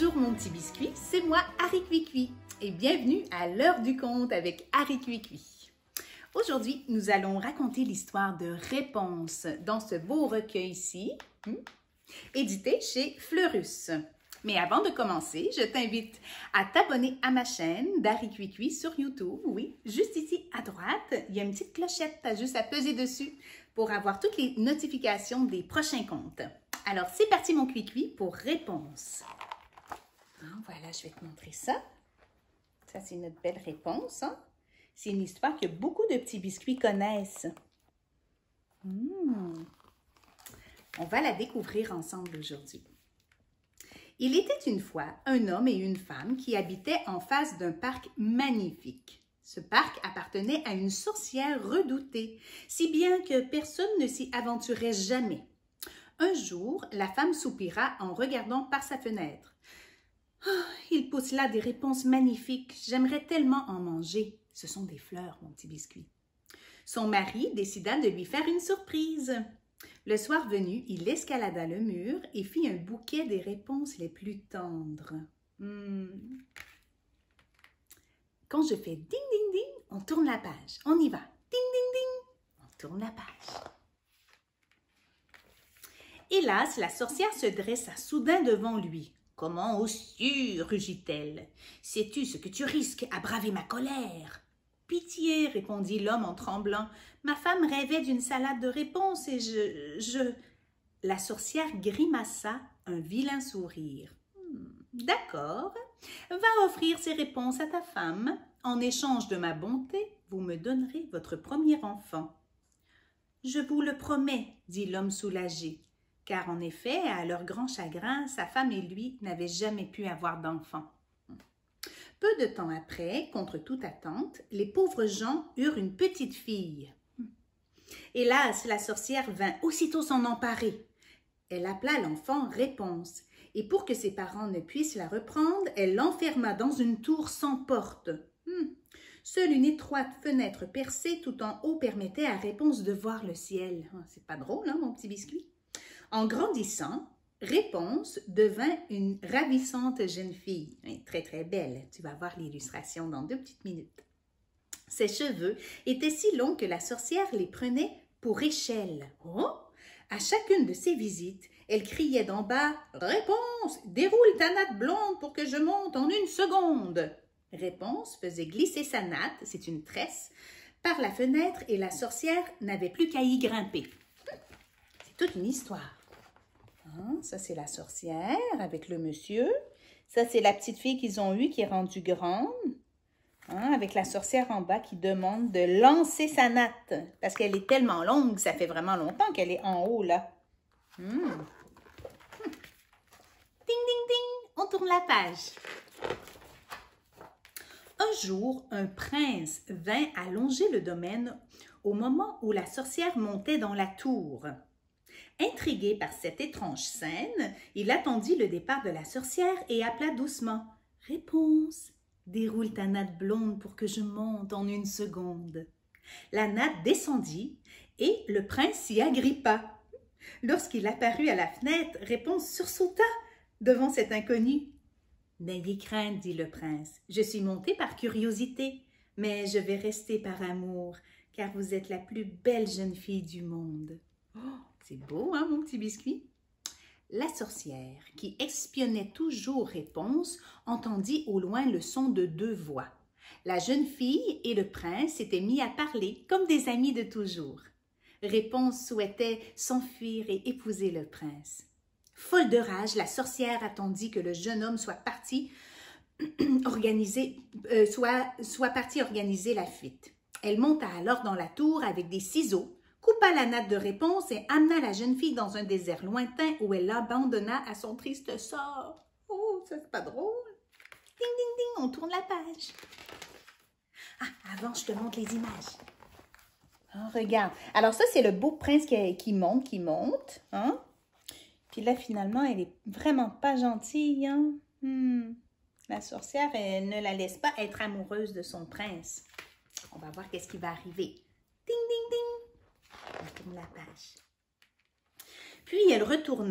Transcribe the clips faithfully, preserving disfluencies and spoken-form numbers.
Bonjour mon petit biscuit, c'est moi Harry Cuicui et bienvenue à l'heure du conte avec Harry Cuicui. Aujourd'hui, nous allons raconter l'histoire de Réponse dans ce beau recueil-ci, hmm, édité chez Fleurus. Mais avant de commencer, je t'invite à t'abonner à ma chaîne d'Harry Cuicui sur YouTube. Oui, juste ici à droite, il y a une petite clochette, tu as juste à peser dessus pour avoir toutes les notifications des prochains contes. Alors, c'est parti mon Cuicui pour Réponse. Voilà, je vais te montrer ça. Ça, c'est notre belle réponse. Hein? C'est une histoire que beaucoup de petits biscuits connaissent. Mmh. On va la découvrir ensemble aujourd'hui. Il était une fois un homme et une femme qui habitaient en face d'un parc magnifique. Ce parc appartenait à une sorcière redoutée, si bien que personne ne s'y aventurait jamais. Un jour, la femme soupira en regardant par sa fenêtre. Oh, il pousse là des réponses magnifiques. J'aimerais tellement en manger. Ce sont des fleurs, mon petit biscuit. Son mari décida de lui faire une surprise. Le soir venu, il escalada le mur et fit un bouquet des réponses les plus tendres. Hmm. Quand je fais ding, ding, ding, on tourne la page. On y va. Ding, ding, ding, on tourne la page. Hélas, la sorcière se dressa soudain devant lui. « Comment oses-tu » rugit-elle. « Sais-tu ce que tu risques à braver ma colère ?»« Pitié » répondit l'homme en tremblant. « Ma femme rêvait d'une salade de réponses et je... je... » La sorcière grimaça un vilain sourire. Hmm, « D'accord, va offrir ces réponses à ta femme. En échange de ma bonté, vous me donnerez votre premier enfant. »« Je vous le promets, » dit l'homme soulagé. Car en effet, à leur grand chagrin, sa femme et lui n'avaient jamais pu avoir d'enfant. Peu de temps après, contre toute attente, les pauvres gens eurent une petite fille. Hélas, la sorcière vint aussitôt s'en emparer. Elle appela l'enfant Réponse, et pour que ses parents ne puissent la reprendre, elle l'enferma dans une tour sans porte. Hum. Seule une étroite fenêtre percée tout en haut permettait à Réponse de voir le ciel. C'est pas drôle, hein, mon petit biscuit? En grandissant, Réponse devint une ravissante jeune fille, très très belle. Tu vas voir l'illustration dans deux petites minutes. Ses cheveux étaient si longs que la sorcière les prenait pour échelles. Oh! À chacune de ses visites, elle criait d'en bas « Réponse, déroule ta natte blonde pour que je monte en une seconde !» Réponse faisait glisser sa natte, c'est une tresse, par la fenêtre et la sorcière n'avait plus qu'à y grimper. C'est toute une histoire. Hein, ça, c'est la sorcière avec le monsieur. Ça, c'est la petite fille qu'ils ont eue qui est rendue grande. Hein, avec la sorcière en bas qui demande de lancer sa natte. Parce qu'elle est tellement longue, ça fait vraiment longtemps qu'elle est en haut, là. Hmm. Hmm. Ding, ding, ding, on tourne la page. Un jour, un prince vint à longer le domaine au moment où la sorcière montait dans la tour. Intrigué par cette étrange scène, il attendit le départ de la sorcière et appela doucement « Réponse, déroule ta natte blonde pour que je monte en une seconde. » La natte descendit et le prince s'y agrippa. Lorsqu'il apparut à la fenêtre, Réponse sursauta devant cet inconnu. « N'ayez crainte, dit le prince, je suis monté par curiosité, mais je vais rester par amour, car vous êtes la plus belle jeune fille du monde. » Oh, c'est beau, hein, mon petit biscuit? La sorcière, qui espionnait toujours Réponse, entendit au loin le son de deux voix. La jeune fille et le prince s'étaient mis à parler comme des amis de toujours. Réponse souhaitait s'enfuir et épouser le prince. Folle de rage, la sorcière attendit que le jeune homme soit parti organiser, euh, soit, soit parti organiser la fuite. Elle monta alors dans la tour avec des ciseaux, coupa la natte de Réponse et amena la jeune fille dans un désert lointain où elle l'abandonna à son triste sort. Oh, ça c'est pas drôle. Ding, ding, ding, on tourne la page. Ah, avant, je te montre les images. Oh, regarde. Alors ça, c'est le beau prince qui, qui monte, qui monte. Hein? Puis là, finalement, elle est vraiment pas gentille. Hein? Hmm. La sorcière, elle ne la laisse pas être amoureuse de son prince. On va voir qu'est-ce qui va arriver. Ding, ding, ding. On tourne la page. Puis elle retourna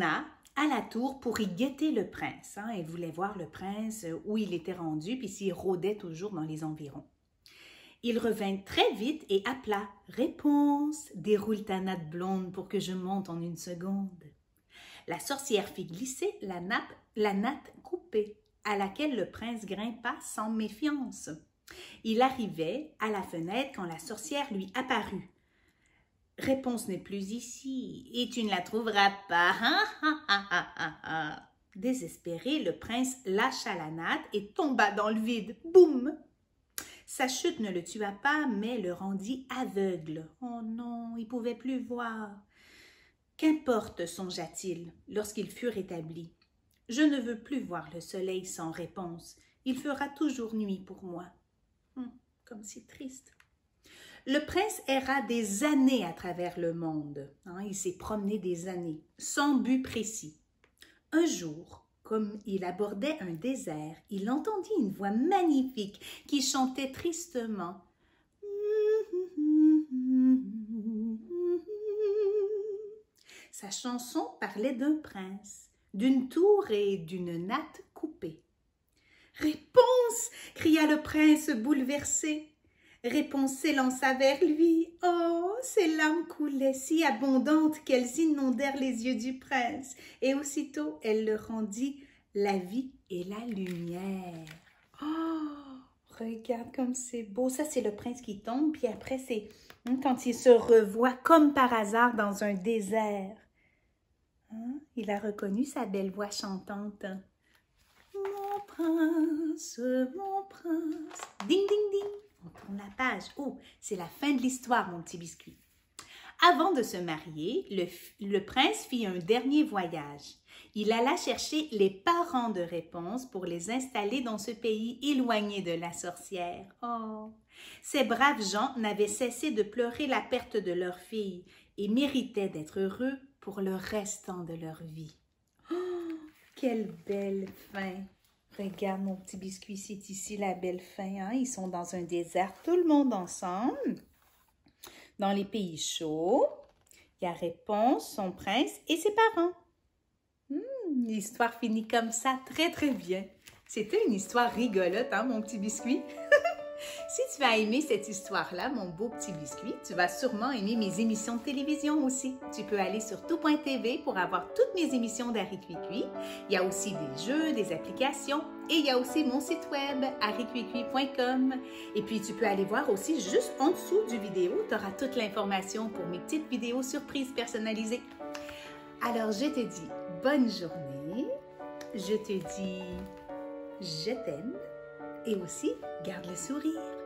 à la tour pour y guetter le prince. Hein. Elle voulait voir le prince, où il était rendu, puis s'il rôdait toujours dans les environs. Il revint très vite et appela « Réponse, déroule ta natte blonde pour que je monte en une seconde. » La sorcière fit glisser la, nappe, la natte coupée, à laquelle le prince grimpa sans méfiance. Il arrivait à la fenêtre quand la sorcière lui apparut. « Réponse n'est plus ici, et tu ne la trouveras pas. Ha, ha, ha, ha, ha, ha. » Désespéré, le prince lâcha la natte et tomba dans le vide. Boum! Sa chute ne le tua pas, mais le rendit aveugle. Oh non, il ne pouvait plus voir. Qu'importe, songea-t-il, lorsqu'il fut rétabli. Je ne veux plus voir le soleil sans réponse. Il fera toujours nuit pour moi. Hum, comme c'est triste. Le prince erra des années à travers le monde. Hein, il s'est promené des années, sans but précis. Un jour, comme il abordait un désert, il entendit une voix magnifique qui chantait tristement. Sa chanson parlait d'un prince, d'une tour et d'une natte coupée. « Réponse !» cria le prince bouleversé. Réponse s'élança vers lui. Oh, ses larmes coulaient si abondantes qu'elles inondèrent les yeux du prince, et aussitôt elle le rendit la vie et la lumière. Oh, regarde comme c'est beau. Ça, c'est le prince qui tombe, puis après, c'est hein, quand il se revoit comme par hasard dans un désert. Hein? Il a reconnu sa belle voix chantante. Mon prince, mon prince. Ding, ding, ding. On tourne la page. Oh, c'est la fin de l'histoire, mon petit biscuit. Avant de se marier, le, le prince fit un dernier voyage. Il alla chercher les parents de Réponse pour les installer dans ce pays éloigné de la sorcière. Oh! Ces braves gens n'avaient cessé de pleurer la perte de leur fille et méritaient d'être heureux pour le restant de leur vie. Oh! Quelle belle fin! Regarde mon petit biscuit, c'est ici la belle fin. Hein? Ils sont dans un désert, tout le monde ensemble. Dans les pays chauds, il y a Réponse, son prince et ses parents. Hmm, l'histoire finit comme ça, très très bien. C'était une histoire rigolote, hein, mon petit biscuit? Si tu as aimé cette histoire-là, mon beau petit biscuit, tu vas sûrement aimer mes émissions de télévision aussi. Tu peux aller sur tout point T V pour avoir toutes mes émissions d'Harry Cuicui. Il y a aussi des jeux, des applications et il y a aussi mon site web, harry cuicui point com. Et puis, tu peux aller voir aussi juste en dessous du vidéo, tu auras toute l'information pour mes petites vidéos surprises personnalisées. Alors, je te dis bonne journée, je te dis je t'aime. Et aussi, garde le sourire.